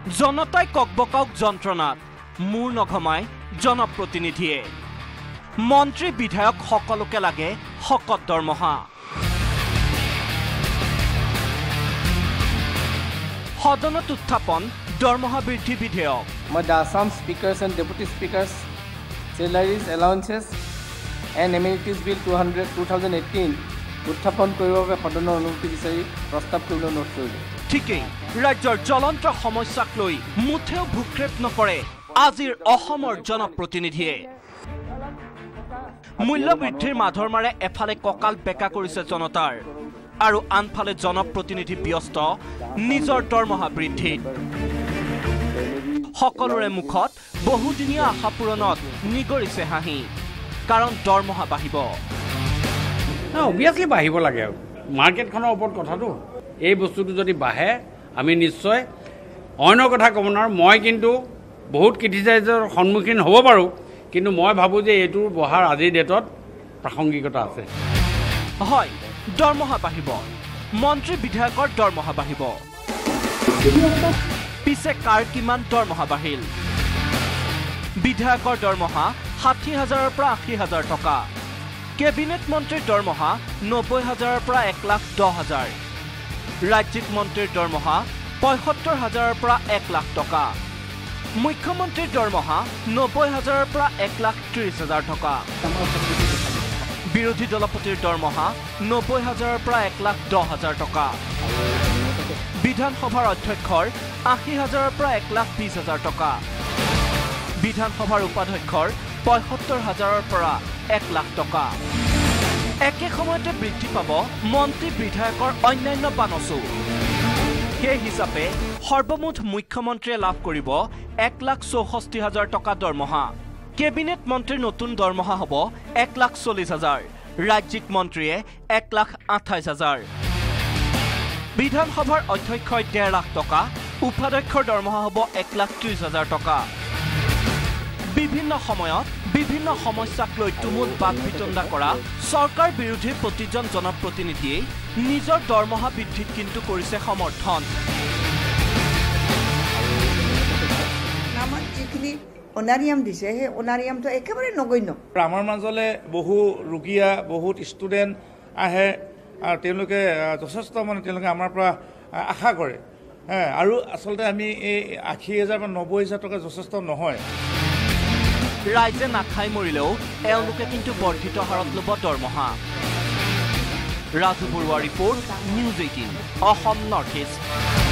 জনতাই ককবকাওক যন্ত্ৰণাত মূৰ নঘমাই জনপ্ৰতিনিধিয়ে মন্ত্ৰী বিধায়ক সকলোকে লাগে শকত দৰমহা সদনত উত্থাপন দৰমহা বৃদ্ধি বিধেয়ক The Assam speakers and deputy speakers salaries allowances and amenities bill 2018 উত্থাপন কৰিবৰ বাবে সদনৰ অনুমতি বিচাৰি প্ৰস্তাৱ কৰিবলৈ অনুৰোধ কৰিলোঁ ঠিকই ৰাজ্যৰ জ্বলন্ত সমস্যাক লৈ মুঠেও ভূক্ষেপ নকৰে আজিৰ অসমৰ জনপ্ৰতিনিধিয়ে মূল্য বৃদ্ধিৰ মাধৰ মাৰে এফালে ককাল বেকা কৰিছে জনতাৰ আৰু আনফালে জনপ্ৰতিনিধি ব্যস্ত নিজৰ দৰমহা বৃদ্ধিত সকলোৰে মুখত বহুদিনীয়া আশা পূৰণত নিগৰিছে হাঁহি কাৰণ দৰমহা বাঢ়িব অবভিয়াছলি বাঢ়িব লাগে মাৰ্কেটখনৰ ওপৰত কথাটো এই বস্তুটো যদি বাঢ়ে আমি নিশ্চয় অন্য কথা ক'ব নোৱাৰোঁ মই কিন্তু বহুত ক্ৰিটিচাইজৰ সন্মুখীন হ'ব পাৰোঁ কিন্তু মই ভাবোঁ যে এইটোৰ বঢ়াৰ আজিৰ ডেটত প্ৰাসংগিকতা আছে হয় দৰমহা বাঢ়িব মন্ত্ৰী বিধায়কৰ দৰমহা বাঢ়িব পিছে কাৰ কিমান দৰমহা বাঢ়িল বিধায়কৰ দৰমহা ৬০,০০০ৰ পৰা ৮০,০০০ টকা কেবিনেট মন্ত্ৰীৰ দৰমহা ৯০,০০০ৰ পৰা ১,১০,০০০ ৰাজ্যিক মন্ত্ৰীৰ দৰমহা ৭৫,০০০ৰ পৰা ১,০০,০০০ টকা মুখ্যমন্ত্ৰীৰ দৰমহা ৯০,০০০ৰ পৰা ১,৩০,০০০ টকা বিৰোধী দলপতিৰ দৰমহা ৯০,০০০ৰ পৰা ১,১০,০০০ টকা বিধানসভাৰ অধ্যক্ষৰ ৮০,০০০ৰ পৰা ১,২০,০০০ টকা বিধানসভাৰ উপাধ্যক্ষৰ ৭৫,০০০ৰ পৰা ১,০০,০০০ টকা একে সময়তে বৃদ্ধি পাব মন্ত্ৰী বিধায়কৰ অন্যান্য বানচু সেই হিচাপে সৰ্বমুঠ মুখ্যমন্ত্ৰীয়ে লাভ কৰিব ১,৬৪,০০০ টকা দৰমহা কেবিনেট মন্ত্ৰীৰ নতুন দৰমহা হ'ব ১,৪০,০০০ ৰাজ্যিক মন্ত্ৰীয়ে ১,২৮,০০০ বিধানসভাৰ অধ্যক্ষই ১.৫ লাখ টকা উপাধ্যক্ষৰ দৰমহা হ'ব ১,৩০,০০০ টকা বিভিন্ন সময়ত বিভিন্ন সমস্যাক লৈ তুমুল বাক বিতণ্ডা কৰা চৰকাৰ বিৰোধী প্ৰতিজন জনপ্ৰতিনিধিয়ে নিজৰ দৰমহা বৃদ্ধিত কিন্তু কৰিছে সমৰ্থন নামত যিখিনি অনাৰিয়াম দিছে সেই অনাৰিয়ামটো একেবাৰে নগণ্য আমাৰ মাজলৈ বহু ৰোগীয়া বহুত ষ্টুডেণ্ট আহে আৰু তেওঁলোকে যথেষ্ট তেওঁলোকে আমাৰ পৰা আশা কৰে আৰু আচলতে আমি এই ৮০,০০০ বা ৯০,০০০ টকা যথেষ্ট নহয় ৰাইজে নাখাই মৰিলেও এওঁলোকে কিন্তু বৰ্ধিত হাৰত ল'ব দৰমহা Raju Baruah report news ১৮ Assam North east